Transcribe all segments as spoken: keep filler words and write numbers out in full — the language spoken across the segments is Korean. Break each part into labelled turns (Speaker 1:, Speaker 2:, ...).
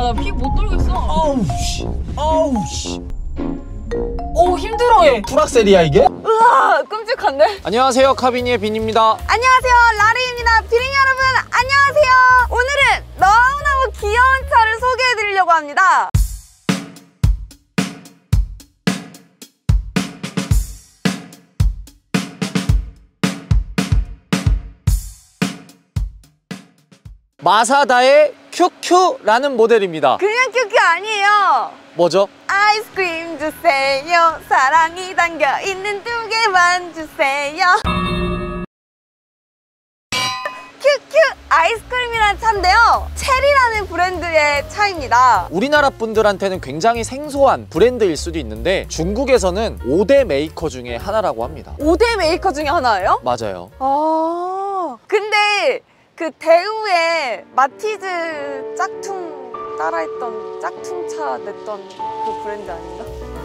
Speaker 1: 나 피 못 돌겠어.
Speaker 2: 어우 씨. 어우 씨.
Speaker 1: 오, 힘들어해.
Speaker 2: 풀악셀이야 이게?
Speaker 1: 으아, 끔찍한데?
Speaker 2: 안녕하세요, 카비니의 빈입니다.
Speaker 1: 안녕하세요, 라리입니다. 비링 여러분, 안녕하세요. 오늘은 너무너무 귀여운 차를 소개해드리려고 합니다.
Speaker 2: 마사다의 큐큐라는 모델입니다.
Speaker 1: 그냥 큐큐 아니에요.
Speaker 2: 뭐죠?
Speaker 1: 아이스크림 주세요. 사랑이 담겨있는 두 개만 주세요. 큐큐 아이스크림이라는 차인데요, 체리라는 브랜드의 차입니다.
Speaker 2: 우리나라 분들한테는 굉장히 생소한 브랜드일 수도 있는데 중국에서는 오 대 메이커 중에 하나라고 합니다.
Speaker 1: 오 대 메이커 중에 하나예요?
Speaker 2: 맞아요.
Speaker 1: 아, 근데 그 대우의 마티즈 짝퉁 따라했던 짝퉁차 냈던 그 브랜드 아닌가?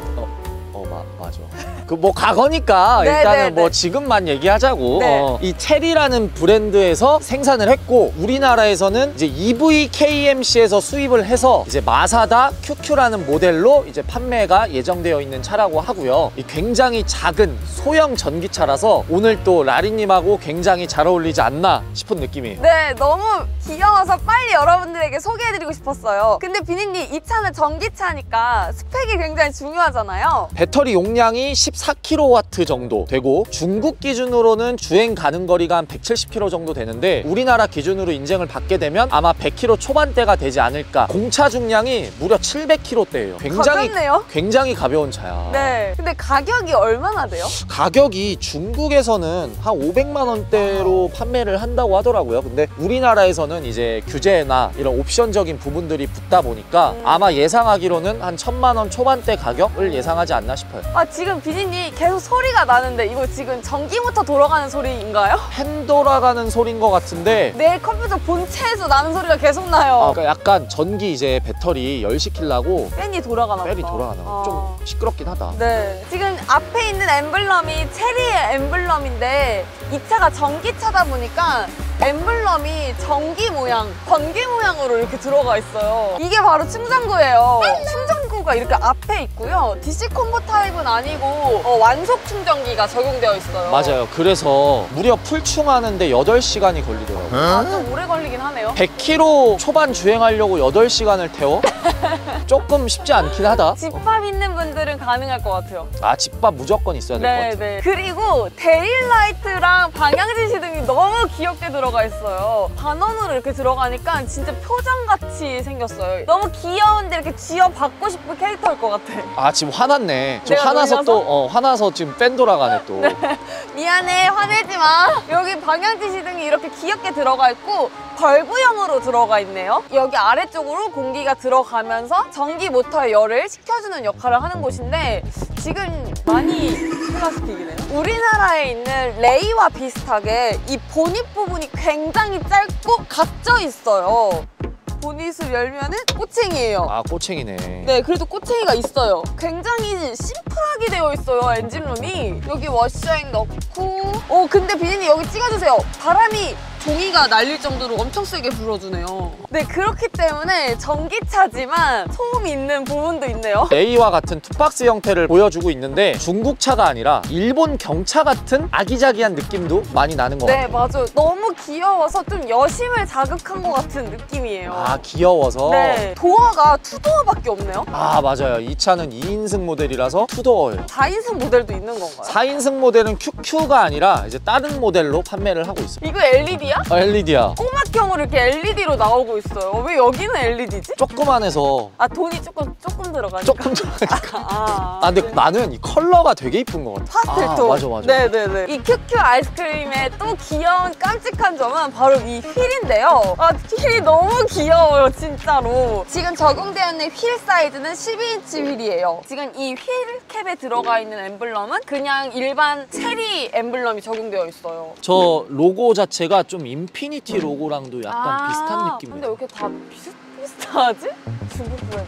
Speaker 2: 어, 마, 맞아. 그 뭐 과거니까
Speaker 1: 네,
Speaker 2: 일단은
Speaker 1: 네,
Speaker 2: 뭐
Speaker 1: 네.
Speaker 2: 지금만 얘기하자고.
Speaker 1: 네.
Speaker 2: 어, 이 체리라는 브랜드에서 생산을 했고 우리나라에서는 이제 이브이케이엠씨에서 수입을 해서 이제 마사다 큐큐라는 모델로 이제 판매가 예정되어 있는 차라고 하고요. 이 굉장히 작은 소형 전기차라서 오늘 또 라리님하고 굉장히 잘 어울리지 않나 싶은 느낌이에요.
Speaker 1: 네, 너무 귀여워서 빨리 여러분들에게 소개해드리고 싶었어요. 근데 비니님, 이 차는 전기차니까 스펙이 굉장히 중요하잖아요.
Speaker 2: 배터리 용량이 십사 킬로와트 정도 되고 중국 기준으로는 주행 가는 거리가 한 백칠십 킬로미터 정도 되는데 우리나라 기준으로 인증을 받게 되면 아마 백 킬로미터 초반대가 되지 않을까. 공차 중량이 무려 칠백 킬로그램대예요. 굉장히
Speaker 1: 가볍네요?
Speaker 2: 굉장히 가벼운 차야.
Speaker 1: 네, 근데 가격이 얼마나 돼요?
Speaker 2: 가격이 중국에서는 한 오백만 원대로 판매를 한다고 하더라고요. 근데 우리나라에서는 이제 규제나 이런 옵션적인 부분들이 붙다 보니까
Speaker 1: 음.
Speaker 2: 아마 예상하기로는 한 천만 원 초반대 가격을 예상하지 않나 싶어요.
Speaker 1: 아, 지금 비니님 계속 소리가 나는데 이거 지금 전기모터 돌아가는 소리인가요?
Speaker 2: 펜 돌아가는 소리인 것 같은데
Speaker 1: 내 컴퓨터 본체에서 나는 소리가 계속 나요.
Speaker 2: 아, 그러니까 약간 전기 이제 배터리 열시키려고
Speaker 1: 팬이 돌아가나 보다.
Speaker 2: 벨이 돌아가나 봐.
Speaker 1: 아.
Speaker 2: 좀 시끄럽긴 하다.
Speaker 1: 네, 지금 앞에 있는 엠블럼이 체리의 엠블럼인데 이 차가 전기차다 보니까 엠블럼이 전기 모양, 번개 모양으로 이렇게 들어가 있어요. 이게 바로 충전구예요. 충전구가 이렇게 앞에 있고요. 디씨 콤보 타입은 아니고 어, 완속 충전기가 적용되어 있어요.
Speaker 2: 맞아요. 그래서 무려 풀충하는데 여덟 시간이 걸리더라고요.
Speaker 1: 아, 좀 오래 걸리긴 하네요.
Speaker 2: 백 킬로미터 초반 주행하려고 여덟 시간을 태워? 조금 쉽지 않긴 하다.
Speaker 1: 집밥 있는 분들은 가능할 것 같아요.
Speaker 2: 아, 집밥 무조건 있어야 될 것
Speaker 1: 네,
Speaker 2: 같아.
Speaker 1: 네. 그리고 데일라이트랑 방향지시등이 너무 귀엽게 들어가 있어요. 반원으로 이렇게 들어가니까 진짜 표정같이 생겼어요. 너무 귀여운데 이렇게 쥐어받고 싶은 캐릭터일 것 같아.
Speaker 2: 아, 지금 화났네. 좀
Speaker 1: 내가
Speaker 2: 화나서
Speaker 1: 놀라서?
Speaker 2: 또 어, 화나서 지금 뺀 돌아가네 또.
Speaker 1: 네. 미안해, 화내지 마. 여기 방향지시등이 이렇게 귀엽게 들어가 있고 벌브형으로 들어가 있네요. 여기 아래쪽으로 공기가 들어가면서 전기 모터의 열을 식혀주는 역할을 하는 곳인데 지금 많이 플라스틱이네요. 우리나라에 있는 레이와 비슷하게 이 보닛 부분이 굉장히 짧고 각져 있어요. 보닛을 열면은 꼬챙이에요.
Speaker 2: 아, 꼬챙이네.
Speaker 1: 네, 그래도 꼬챙이가 있어요. 굉장히 심플하게 되어 있어요, 엔진룸이. 여기 워셔액 넣고. 어, 근데 비니님 여기 찍어주세요. 바람이 종이가 날릴 정도로 엄청 세게 불어주네요. 네, 그렇기 때문에 전기차지만 소음이 있는 부분도 있네요.
Speaker 2: A와 같은 투박스 형태를 보여주고 있는데 중국 차가 아니라 일본 경차 같은 아기자기한 느낌도 많이 나는 것
Speaker 1: 네,
Speaker 2: 같아요.
Speaker 1: 맞아요. 너무 귀여워서 좀 여심을 자극한 것 같은 느낌이에요.
Speaker 2: 아, 귀여워서?
Speaker 1: 네, 도어가 투도어밖에 없네요.
Speaker 2: 아, 맞아요. 이 차는 이 인승 모델이라서 투도어예요.
Speaker 1: 사 인승 모델도 있는 건가요?
Speaker 2: 사 인승 모델은 큐큐가 아니라 이제 다른 모델로 판매를 하고 있어요.
Speaker 1: 이거 엘이디야?
Speaker 2: 아, 엘이디야.
Speaker 1: 꼬막형으로 이렇게 엘이디로 나오고 있어요. 왜 여기는 엘이디지?
Speaker 2: 조그만해서
Speaker 1: 아, 돈이 조금 조금 들어가니까.
Speaker 2: 조금 들어가니까.
Speaker 1: 아,
Speaker 2: 아, 근데 나는 이 컬러가 되게 이쁜 것 같아.
Speaker 1: 파스텔 톤.
Speaker 2: 아, 맞아, 맞아.
Speaker 1: 네네네. 이 큐큐 아이스크림의 또 귀여운 깜찍한 점은 바로 이 휠인데요. 아, 휠이 너무 귀여워요, 진짜로. 지금 적용되어 있는 휠 사이즈는 십이 인치 휠이에요. 지금 이 휠 캡에 들어가 있는 엠블럼은 그냥 일반 체리 엠블럼이 적용되어 있어요.
Speaker 2: 저 로고 자체가 좀 인피니티 로고랑도 약간
Speaker 1: 아,
Speaker 2: 비슷한 느낌이에요.
Speaker 1: 근데 왜 이렇게 다 비슷비슷하지? 중국 브랜드?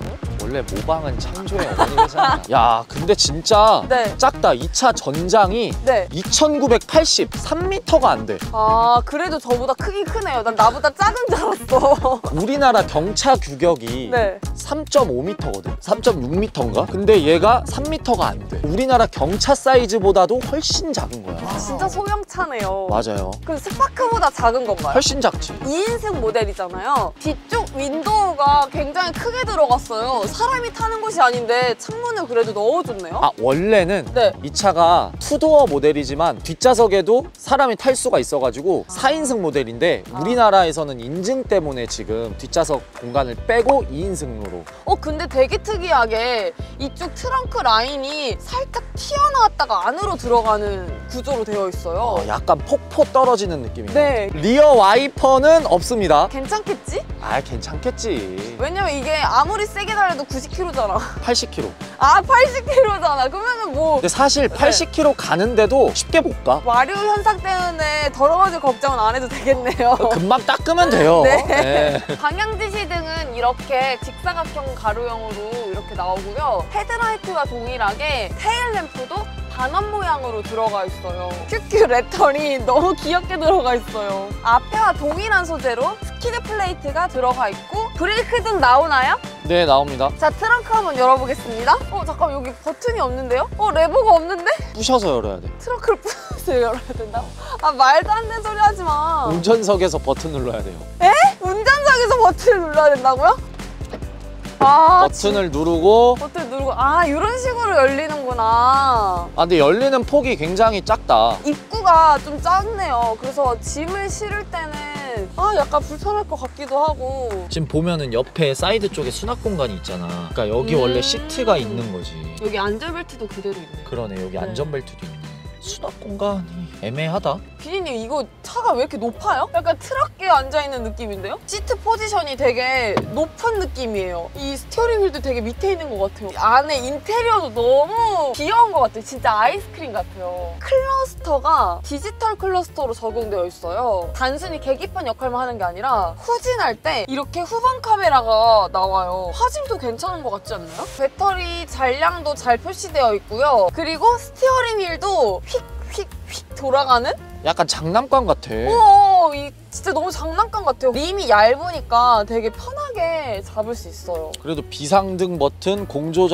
Speaker 2: 원래 모방은 창조의 어머니잖아. 야, 근데 진짜
Speaker 1: 네.
Speaker 2: 작다. 이 차 전장이
Speaker 1: 네.
Speaker 2: 이천구백팔십, 삼 미터가 안 돼.
Speaker 1: 아, 그래도 저보다 크긴 크네요. 난 나보다 작은 줄 알았어.
Speaker 2: 우리나라 경차 규격이
Speaker 1: 네.
Speaker 2: 삼 점 오 미터거든? 삼 점 육 미터인가? 근데 얘가 삼 미터가 안 돼. 우리나라 경차 사이즈보다도 훨씬 작은 거야.
Speaker 1: 아, 진짜 소형차네요.
Speaker 2: 맞아요.
Speaker 1: 그 스파크보다 작은 건가요?
Speaker 2: 훨씬 작지.
Speaker 1: 이 인승 모델이잖아요. 뒤쪽 윈도우가 굉장히 크게 들어갔어요. 사람이 타는 곳이 아닌데 창문을 그래도 넣어줬네요.
Speaker 2: 아, 원래는
Speaker 1: 네.
Speaker 2: 이 차가 투도어 모델이지만 뒷좌석에도 사람이 탈 수가 있어가지고 사 인승 모델인데
Speaker 1: 아.
Speaker 2: 우리나라에서는 인증 때문에 지금 뒷좌석 공간을 빼고 이 인승으로.
Speaker 1: 어 근데 되게 특이하게 이쪽 트렁크 라인이 살짝 튀어나왔다가 안으로 들어가는 구조로 되어 있어요.
Speaker 2: 어, 약간 폭포 떨어지는 느낌이에요.
Speaker 1: 네.
Speaker 2: 리어 와이퍼는 없습니다.
Speaker 1: 괜찮겠지?
Speaker 2: 아, 괜찮겠지.
Speaker 1: 왜냐면 이게 아무리 세게 달려도 구십 킬로미터잖아.
Speaker 2: 팔십 킬로미터.
Speaker 1: 아 팔십 킬로미터잖아. 그러면은 뭐
Speaker 2: 근데 사실 팔십 킬로미터 가는데도 쉽게 못 가.
Speaker 1: 마류 현상 때문에 더러워질 걱정은 안 해도 되겠네요.
Speaker 2: 금방 닦으면 돼요.
Speaker 1: 네.
Speaker 2: 네.
Speaker 1: 방향 지시등은 이렇게 직사각형 가로형으로 이렇게 나오고요. 헤드라이트와 동일하게 테일램프도 반원 모양으로 들어가 있어요. 큐큐 레터리 너무 귀엽게 들어가 있어요. 앞에와 동일한 소재로 스키드 플레이트가 들어가 있고 브레이크 등 나오나요?
Speaker 2: 네, 나옵니다.
Speaker 1: 자, 트렁크 한번 열어보겠습니다. 어, 잠깐 여기 버튼이 없는데요? 어, 레버가 없는데?
Speaker 2: 부셔서 열어야 돼.
Speaker 1: 트렁크를 부서 열어야 된다고? 아, 말도 안 되는 소리 하지 마.
Speaker 2: 운전석에서 버튼 눌러야 돼요.
Speaker 1: 에? 운전석에서 버튼을 눌러야 된다고요? 아,
Speaker 2: 버튼을 누르고.
Speaker 1: 버튼 누르고 아 이런 식으로 열리는구나.
Speaker 2: 아, 근데 열리는 폭이 굉장히 작다.
Speaker 1: 입구가 좀 작네요. 그래서 짐을 실을 때는 아 약간 불편할 것 같기도 하고.
Speaker 2: 지금 보면은 옆에 사이드 쪽에 수납 공간이 있잖아. 그러니까 여기
Speaker 1: 음.
Speaker 2: 원래 시트가 있는 거지.
Speaker 1: 여기 안전벨트도 그대로 있네.
Speaker 2: 그러네, 여기
Speaker 1: 네.
Speaker 2: 안전벨트도 있네. 수납 공간이 애매하다.
Speaker 1: 피디님 이거 차가 왜 이렇게 높아요? 약간 트럭에 앉아있는 느낌인데요? 시트 포지션이 되게 높은 느낌이에요. 이 스티어링 휠도 되게 밑에 있는 것 같아요. 안에 인테리어도 너무 귀여운 것 같아요. 진짜 아이스크림 같아요. 클러스터가 디지털 클러스터로 적용되어 있어요. 단순히 계기판 역할만 하는 게 아니라 후진할 때 이렇게 후방 카메라가 나와요. 화질도 괜찮은 것 같지 않나요? 배터리 잔량도 잘 표시되어 있고요. 그리고 스티어링 휠도 휙휙휙 돌아가는?
Speaker 2: 약간 장난감 같아.
Speaker 1: 오, 이 진짜 너무 장난감 같아요. 림이 얇으니까 되게 편하게 잡을 수 있어요.
Speaker 2: 그래도 비상등 버튼, 공조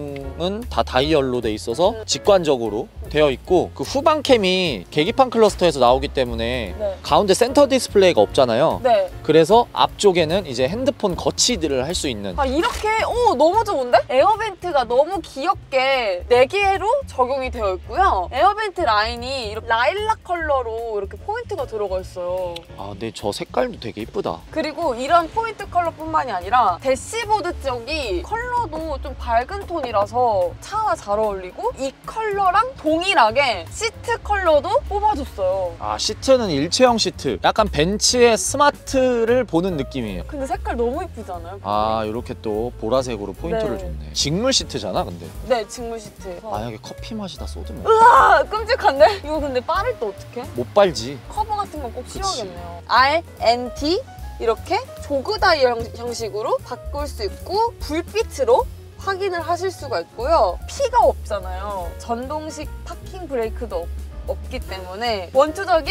Speaker 2: 작동은 다 다이얼로 돼 있어서 직관적으로 되어 있고, 그 후방 캠이 계기판 클러스터에서 나오기 때문에
Speaker 1: 네.
Speaker 2: 가운데 센터 디스플레이가 없잖아요.
Speaker 1: 네.
Speaker 2: 그래서 앞쪽에는 이제 핸드폰 거치들을 할 수 있는.
Speaker 1: 아 이렇게 오 너무 좋은데? 에어벤트가 너무 귀엽게 네 개로 적용이 되어 있고요. 에어벤트 라인이 이렇게 라일락 컬러로 이렇게 포인트가 들어가 있어요.
Speaker 2: 아, 근데 저 색깔도 되게 이쁘다.
Speaker 1: 그리고 이런 포인트 컬러뿐만이 아니라 대시보드 쪽이 컬러도 좀 밝은 톤이라서 차와 잘 어울리고 이 컬러랑 동일하게 시트 컬러도 뽑아줬어요.
Speaker 2: 아, 시트는 일체형 시트. 약간 벤츠의 스마트를 보는 느낌이에요.
Speaker 1: 근데 색깔 너무 이쁘지 않아요?
Speaker 2: 아, 이렇게 또 보라색으로 포인트를
Speaker 1: 네.
Speaker 2: 줬네. 직물 시트잖아, 근데.
Speaker 1: 네, 직물 시트.
Speaker 2: 만약에 커피 맛이다 쏟으면
Speaker 1: 으아, 끔찍한데? 이거 근데 빠를 때 어떡해?
Speaker 2: 못 빨지.
Speaker 1: 커버 같은 건 꼭
Speaker 2: 그치.
Speaker 1: 씌워야겠네요. R, N, T 이렇게 조그 다이얼 형식으로 바꿀 수 있고 불빛으로 확인을 하실 수가 있고요. P가 없잖아요. 전동식 파킹 브레이크도 없, 없기 때문에 원투적인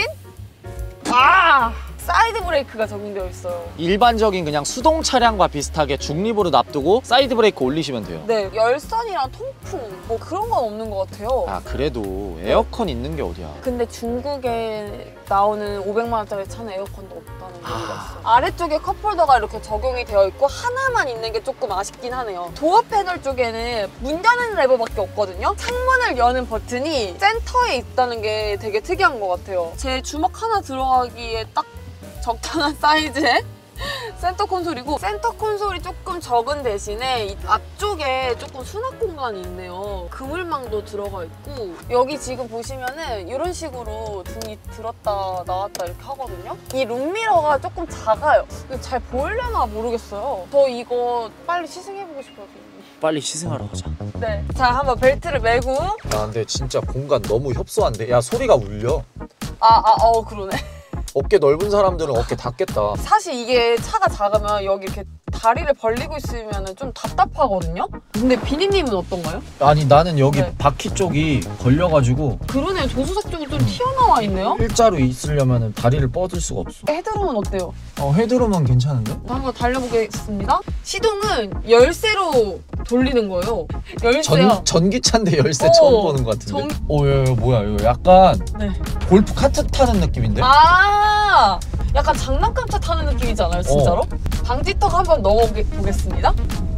Speaker 1: 아! 사이드 브레이크가 적용되어 있어요.
Speaker 2: 일반적인 그냥 수동 차량과 비슷하게 중립으로 놔두고 사이드 브레이크 올리시면 돼요.
Speaker 1: 네, 열선이랑 통풍 뭐 그런 건 없는 것 같아요.
Speaker 2: 아, 그래도 에어컨 있는 게 어디야.
Speaker 1: 근데 중국에 나오는 오백만 원짜리 차는 에어컨도 없다는 얘기가
Speaker 2: 아.
Speaker 1: 있어요. 아래쪽에 컵홀더가 이렇게 적용이 되어 있고 하나만 있는 게 조금 아쉽긴 하네요. 도어 패널 쪽에는 문 여는 레버밖에 없거든요. 창문을 여는 버튼이 센터에 있다는 게 되게 특이한 것 같아요. 제 주먹 하나 들어가기에 딱 적당한 사이즈의 센터 콘솔이고, 센터 콘솔이 조금 적은 대신에 이 앞쪽에 조금 수납 공간이 있네요. 그물망도 들어가 있고, 여기 지금 보시면은 이런 식으로 등이 들었다 나왔다 이렇게 하거든요. 이 룸미러가 조금 작아요. 근데 잘 보일려나 모르겠어요. 저 이거 빨리 시승해보고 싶어요.
Speaker 2: 빨리 시승하러 가자.
Speaker 1: 네. 자, 한번 벨트를 매고.
Speaker 2: 야, 근데 진짜 공간 너무 협소한데? 야, 소리가 울려.
Speaker 1: 아, 아, 어, 그러네.
Speaker 2: 어깨 넓은 사람들은 어깨 닿겠다.
Speaker 1: 사실 이게 차가 작으면 여기 이렇게 다리를 벌리고 있으면 좀 답답하거든요? 근데 비니님은 어떤가요?
Speaker 2: 아니 나는 여기
Speaker 1: 네.
Speaker 2: 바퀴 쪽이 걸려가지고
Speaker 1: 그러네요. 조수석 쪽이 좀 튀어나와 있네요?
Speaker 2: 일자로 있으려면 다리를 뻗을 수가 없어.
Speaker 1: 헤드룸은 어때요?
Speaker 2: 어 헤드룸은 괜찮은데?
Speaker 1: 한번 달려보겠습니다. 시동은 열쇠로 돌리는 거예요. 열쇠요.
Speaker 2: 전, 전기차인데 열쇠
Speaker 1: 어,
Speaker 2: 처음 보는 것 같은데?
Speaker 1: 전-
Speaker 2: 어, 야, 야, 뭐야 이거 약간
Speaker 1: 네.
Speaker 2: 골프 카트 타는 느낌인데?
Speaker 1: 아, 약간 장난감차 타는 느낌이지 않아요, 진짜로? 방지턱 한번 넣어보겠습니다.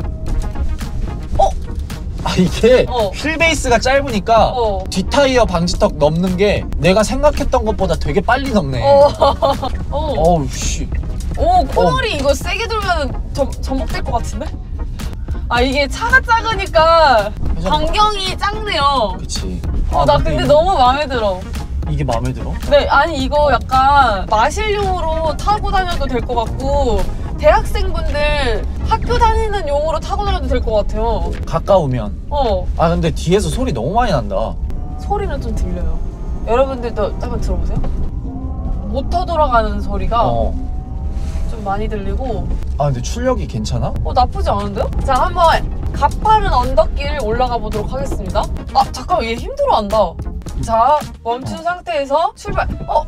Speaker 2: 아 이게
Speaker 1: 어.
Speaker 2: 휠베이스가 짧으니까
Speaker 1: 어.
Speaker 2: 뒷타이어 방지턱 넘는 게 내가 생각했던 것보다 되게 빨리 넘네.
Speaker 1: 어. 어.
Speaker 2: 어우 씨.
Speaker 1: 오, 코너리 이거 세게 돌면 전, 전복될 것 같은데? 아, 이게 차가 작으니까 반경이 작네요.
Speaker 2: 그치.
Speaker 1: 어,
Speaker 2: 아,
Speaker 1: 나 근데
Speaker 2: 이게-
Speaker 1: 너무 마음에 들어.
Speaker 2: 이게 마음에 들어?
Speaker 1: 네, 아니 이거 약간 마실용으로 타고 다녀도 될 것 같고 대학생분들 학교 다니는 용으로 타고 다녀도 될 것 같아요.
Speaker 2: 가까우면.
Speaker 1: 어,
Speaker 2: 아 근데 뒤에서 소리 너무 많이 난다.
Speaker 1: 소리는 좀 들려요. 여러분들도 한번 들어보세요. 모터 돌아가는 소리가
Speaker 2: 어.
Speaker 1: 좀 많이 들리고
Speaker 2: 아 근데 출력이 괜찮아?
Speaker 1: 어, 나쁘지 않은데요? 자, 한번 가파른 언덕길 올라가 보도록 하겠습니다. 아, 잠깐만, 얘 힘들어한다. 자, 멈춘
Speaker 2: 어.
Speaker 1: 상태에서 출발. 어?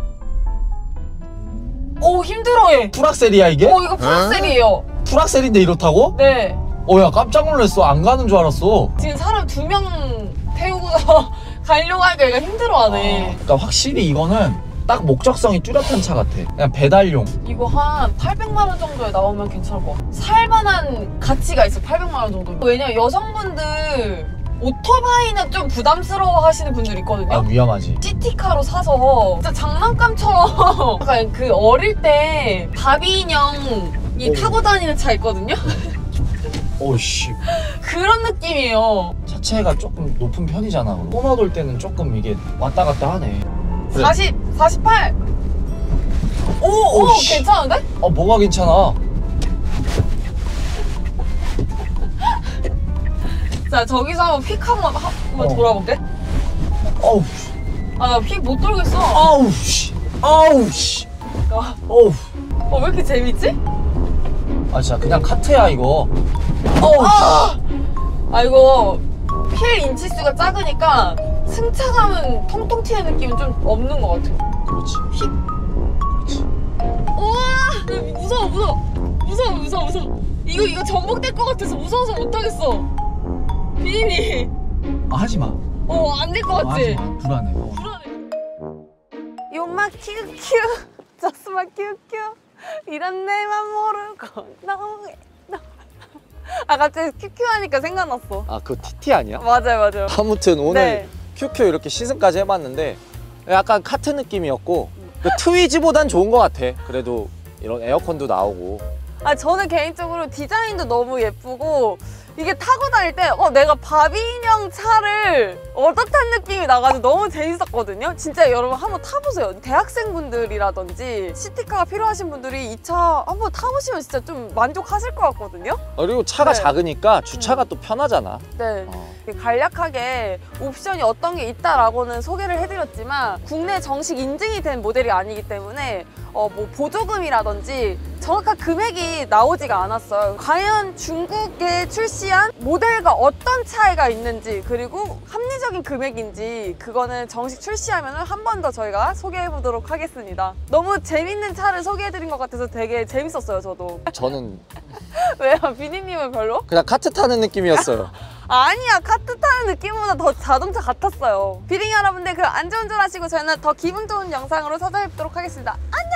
Speaker 1: 오, 힘들어해.
Speaker 2: 풀악셀이야 이게?
Speaker 1: 어, 이거 풀악셀이에요.
Speaker 2: 풀악셀인데 이렇다고?
Speaker 1: 네.
Speaker 2: 어야 깜짝 놀랐어. 안 가는 줄 알았어.
Speaker 1: 지금 사람 두 명 태우고서 가려고 하니까 얘가 힘들어하네.
Speaker 2: 그러니까 확실히 이거는 딱 목적성이 뚜렷한 차 같아. 그냥 배달용.
Speaker 1: 이거 한 팔백만 원 정도에 나오면 괜찮을 것 같아. 살만한 가치가 있어, 팔백만 원 정도. 왜냐면 여성분들 오토바이는 좀 부담스러워 하시는 분들 있거든요.
Speaker 2: 아 위험하지.
Speaker 1: 시티카로 사서 진짜 장난감처럼 약간 그 어릴 때 바비 인형이
Speaker 2: 오.
Speaker 1: 타고 다니는 차 있거든요?
Speaker 2: 오씨.
Speaker 1: 그런 느낌이에요.
Speaker 2: 차체가 조금 높은 편이잖아. 코너 돌 때는 조금 이게 왔다 갔다 하네. 그래.
Speaker 1: 사십, 사십팔. 오, 오,
Speaker 2: 오, 씨.
Speaker 1: 괜찮은데?
Speaker 2: 어 뭐가 괜찮아?
Speaker 1: 자, 저기서 한번 픽 한번 하- 한번
Speaker 2: 어.
Speaker 1: 돌아볼게.
Speaker 2: 어우.
Speaker 1: 아, 나 픽 못 돌겠어.
Speaker 2: 아우 씨. 아우 씨.
Speaker 1: 아,
Speaker 2: 어우.
Speaker 1: 어, 왜 이렇게 재밌지?
Speaker 2: 아 진짜 그냥 카트야 이거.
Speaker 1: 어, 아! 아, 이거 필 인치수가 작으니까 승차감은 통통 튀는 느낌은 좀 없는 것 같아.
Speaker 2: 그렇지.
Speaker 1: 픽.
Speaker 2: 그렇지.
Speaker 1: 우와! 무서워, 무서워. 무서워, 무서워, 무서워. 이거, 이거 전복될 것 같아서 무서워서 못하겠어. 비니.
Speaker 2: 아 하지 마.
Speaker 1: 어, 안 될 것
Speaker 2: 어,
Speaker 1: 같지?
Speaker 2: 하지 마. 불안해. 어.
Speaker 1: 불안해. 요마 큐큐. 저스마 큐큐. 이런 내만 모르고 너무해. 너. 아, 갑자기 큐큐 하니까 생각났어.
Speaker 2: 아 그거 티티 아니야?
Speaker 1: 맞아요, 맞아요.
Speaker 2: 아무튼 오늘
Speaker 1: 네.
Speaker 2: 큐큐 이렇게 시승까지 해봤는데 약간 카트 느낌이었고 그 트위지보단 좋은 것 같아. 그래도 이런 에어컨도 나오고.
Speaker 1: 아, 저는 개인적으로 디자인도 너무 예쁘고 이게 타고 다닐 때 어, 내가 바비 인형 차를 얻어탄 느낌이 나가지고 너무 재밌었거든요. 진짜 여러분 한번 타보세요. 대학생분들이라든지 시티카가 필요하신 분들이 이 차 한번 타보시면 진짜 좀 만족하실 것 같거든요.
Speaker 2: 어, 그리고 차가
Speaker 1: 네.
Speaker 2: 작으니까 주차가 또 편하잖아.
Speaker 1: 네.
Speaker 2: 어.
Speaker 1: 간략하게 옵션이 어떤 게 있다라고는 소개를 해드렸지만 국내 정식 인증이 된 모델이 아니기 때문에 어, 뭐 보조금이라든지 정확한 금액이 나오지가 않았어요. 과연 중국에 출시한 모델과 어떤 차이가 있는지 그리고 합리적인 금액인지 그거는 정식 출시하면 한 번 더 저희가 소개해 보도록 하겠습니다. 너무 재밌는 차를 소개해드린 것 같아서 되게 재밌었어요, 저도.
Speaker 2: 저는
Speaker 1: 왜요? 비니님은 별로?
Speaker 2: 그냥 카트 타는 느낌이었어요.
Speaker 1: 아니야, 카트 타는 느낌보다 더 자동차 같았어요. 비링 여러분들, 그 안전운전 하시고 저희는 더 기분 좋은 영상으로 찾아뵙도록 하겠습니다. 안녕!